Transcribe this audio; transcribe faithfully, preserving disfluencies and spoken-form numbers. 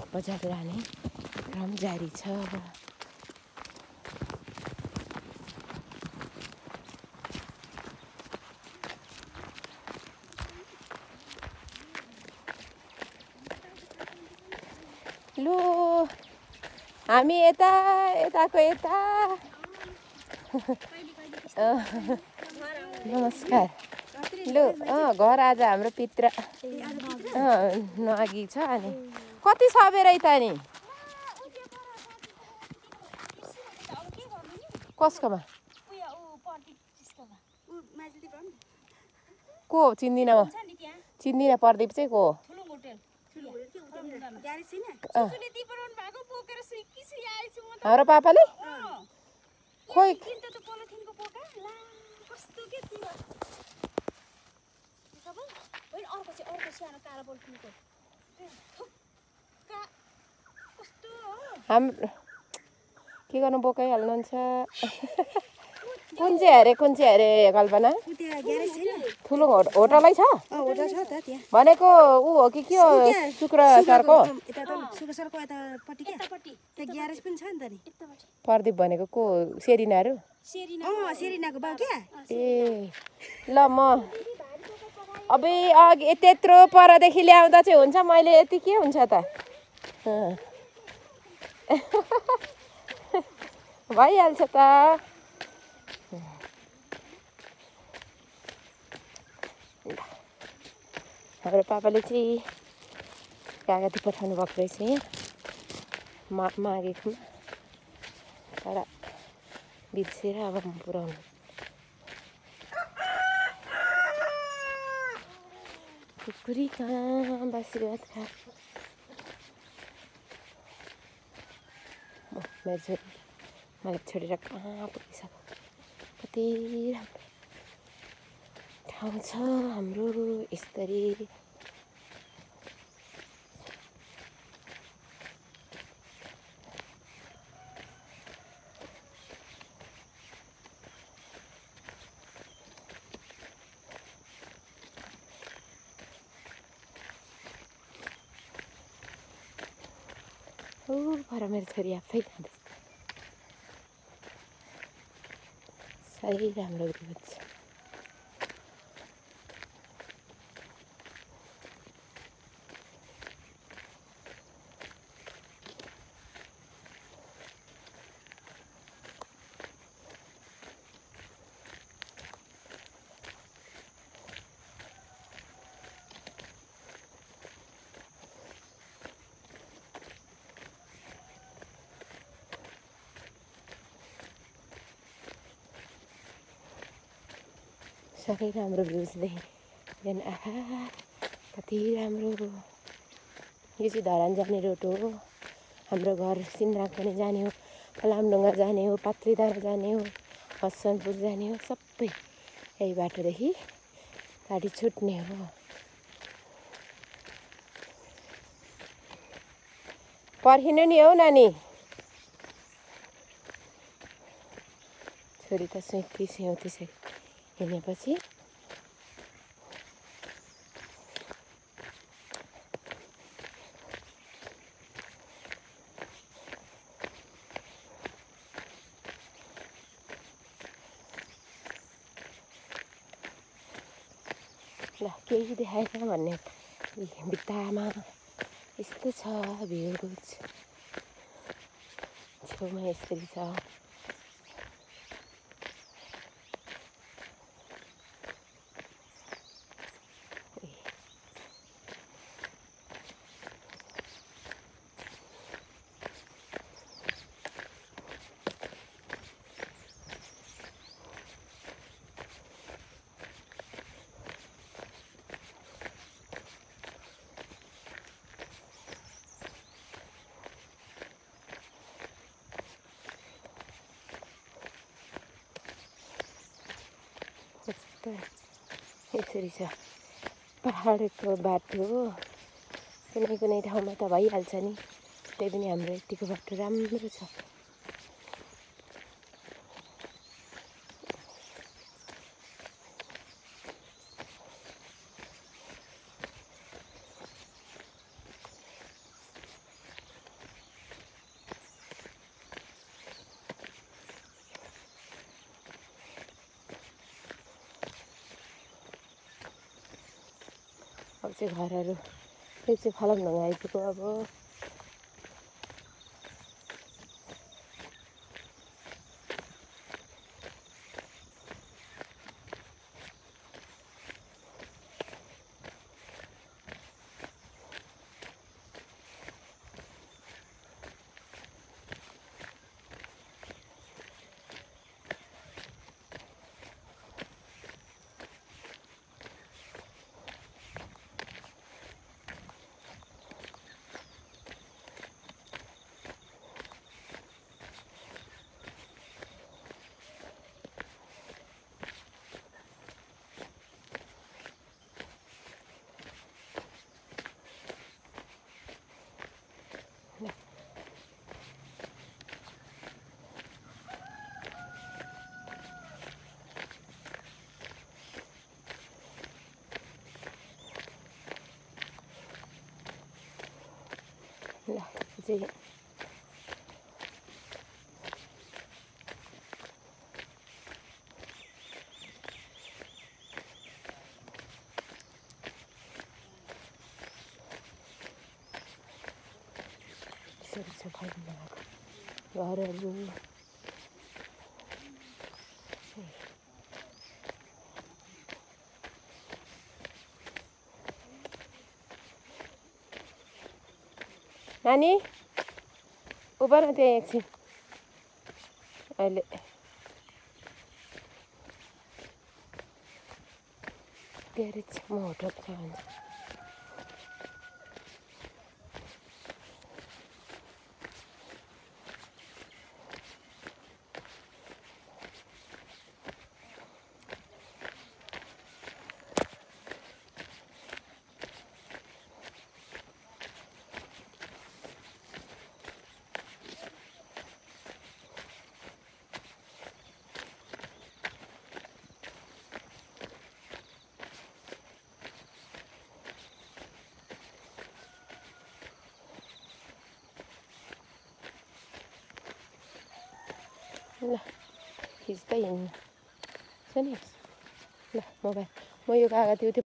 बजार लाने क्रम जारी छ। लु हामी यता यताको यता नमस्कार। लु अँ घर आज हाम्रो पित्र नअघि छ। अनि कति सबेरै त नि कसकोमा को चिन्दिनँ म चिन्दिनँ प्रदीप चाहिँ को हाम्रो पापाले खोइ हाम्रो के गर्नु बोकाइहाल्नुहुन्छ। कुन चाहिँ अरे कुन चाहिँ अरे कल्पना ठुलो होटलै छ भनेको ऊ हो कि के हो शुक्र सरको प्रदीप भनेको को सेरिनाहरू ए ल म अब अघि त्यत्रो परदेखि ल्याउँदा चाहिँ हुन्छ मैले यति के हुन्छ त भइहाल्छ त। हाम्रो पापाले चाहिँ कागती पठाउनु भएको रहेछ यहाँ मा मागेको तर बिर्सेर अब म पुऱ्याउनु। कुकुरी कहाँ बासी भात खा मेरो छोरी मलाई छोडेर कहाँ पुगिसक्यो। कति राम्रो ठाउँ छ हाम्रो यसरी। ओ भएर मेरो छोरी आफै जाँदैछ। साह्रै राम्रो हुन्छ। साह्रै राम्रो भ्युज देखेँ देन आहा कति राम्रो। यो चाहिँ धरान जाने रोड हो। हाम्रो घर सिन्राक पनि जाने हो, फलामडुङ्गा जाने हो, पात्रीधारा जाने हो, हसनपुर जाने हो, सबै यही बाटोदेखि गाडी छुट्ने हो। पर्खिनु नि हौ नानी। छोरी त सुइँती स्याउती छ हिँडेपछि। ल केही देखाएन भन्ने भित्तामा यस्तो छ भ्यू छेउमा यसरी छ। यसरी छ पहाडको बाटो कुनै कुनै ठाउँमा त भइहाल्छ नि। त्यही पनि हाम्रो यतिको बाटो राम्रो छ। अब चाहिँ घरहरू यो चाहिँ फलाम आइपुग्यो अब ल चाहिँ यसरी छ फलाम घरहरू नानी उभा न त्यहाँ एकछिन अहिले ग्यारेज म होटल छ भन्छ ल खिच्दै हिँड्नु छ नि ल मोबाइल म यो कागज त्यो